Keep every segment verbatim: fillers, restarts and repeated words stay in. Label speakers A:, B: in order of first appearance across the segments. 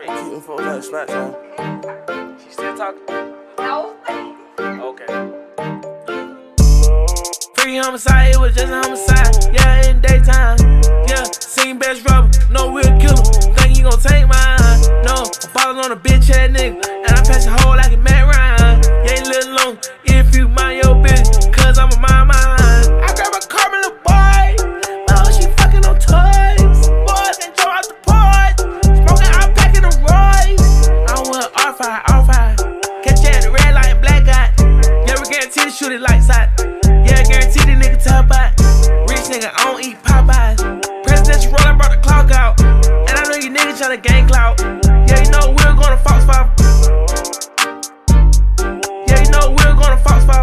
A: Keep them folks like smack time.
B: She still talking?
C: No.
B: Okay. Free homicide, it was just a homicide. Yeah, in daytime. Yeah, seen best rubber, no real killer. Think you gon' take mine? No, I'm ballin' on a bitch ass nigga, and I pass the hole like a Matt Ryan. You ain't little long if you mind your business, cause I'm a mind mine. I grab a car, little boy. Oh, she fucking on toys. Boys can throw out the part. Smoking, I'm packing a Royce. I want R five, R five. Catch you at the red light, black eye. Yeah, we guarantee to shoot it lights out. Yeah, guarantee the nigga top out. Rich nigga, I don't eat Popeyes. Presidential roll, I brought the clock out. And I know you niggas tryna gang clout. Yeah, you know we're gonna Fox five. Yeah, you know we're gonna Fox five.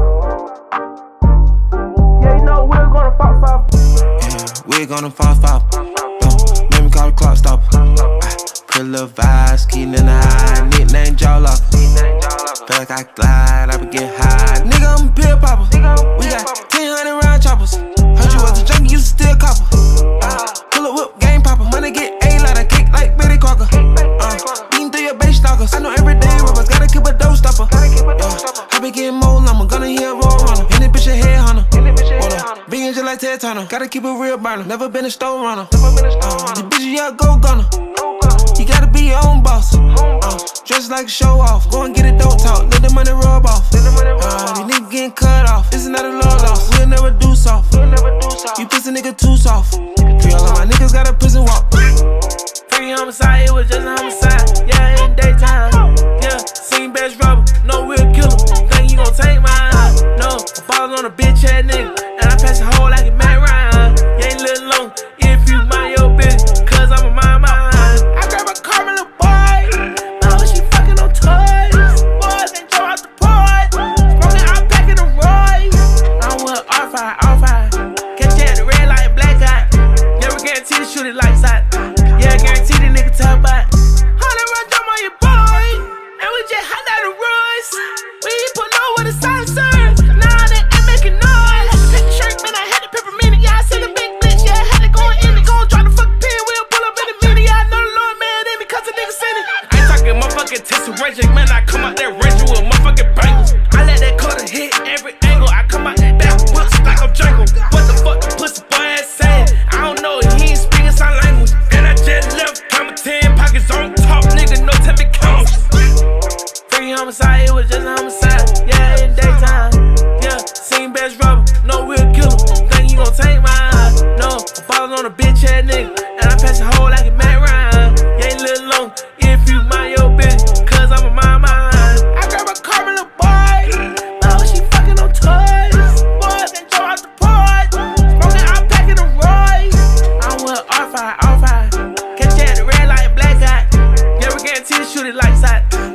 B: Yeah, you know we're gonna Fox five.
D: Yeah, we're gonna Fox five. Uh, let me call the clock stopper. I put a little vibes, keying in the eye. Nickname jaw locker. Feel like I glide, I be get high. Nigga, I'm a pill popper. We got ten hundred round choppers. Heard you was a junkie, you steal copper. Uh, pull up whip, game popper. Money get A like a cake like Betty Crocker. Uh, beating through your base stalkers. I know everyday rappers gotta keep a dope stopper. Yeah, I be getting more lumber, gonna hear a roll runner. And this bitch a head hunter. Hold on, big engine like Ted Turner. Gotta keep a real burner, never been a store runner. Uh, this bitch a young go gunner. You gotta be your own boss. Uh, dress like a show off. Go and get it, don't talk. Let the money rub off. Uh, these niggas getting cut off. This is not a love loss. We'll never do soft. You pussy nigga too soft. Free all of my niggas got a prison walk.
B: Free homicide, it was just a homicide. Yeah, in daytime. Yeah, seen best rubber, no real killer. Think you gon' take mine? No, I'm ballin' on a bitch ass nigga, and I pass the hole like a Matt Ryan. You ain't little long if you mind your business, cause I'm a mind mine. I grab a car, little boy. Oh, she fucking on toys. Boys can throw out the part. Smoking, I'm packing a Royce. I want R five, R five. Catch you at the red light, black eye. Yeah, we guarantee to shoot it lights out. Yeah, guarantee the nigga top out. Hundred run jump on your boy, and we just hot out the Royce. We ain't put low with a silencer. Nah, they ain't making noise. Pick the shirt, man, I had the peppermint. Yeah, I seen the big bitch. Yeah, I had to go in it. Go and drop the fucking pin. We'll pull up in a minute. Yeah, I know the Lord, man, in because the nigga sent it. I ain't talking motherfucking tesseration, man. I come out that range with motherfucking bangles. I let that cutter hit every angle. I come out that back whips like I'm Django. What the fuck the pussy boy ass saying? I don't know, he ain't speaking sign language. And I just left, camera ten pockets on top, nigga, no tell me count. Free homicide, it was just a homicide. Yeah, in daytime. Yeah, seen best rubber, no real killer. Think you gon' take mine? No, I'm ballin' on a bitch ass nigga, and I pass the hole like a Matt Ryan. You ain't little long if you mind your business, cause I'm a mind mine. I grab a car, little boy. Oh, she fucking on toys. Boys can throw out the part. Smoking, I'm packing a Royce. I want R five, R five. Catch you at the red light, black eye. Yeah, we guarantee to shoot it lights out.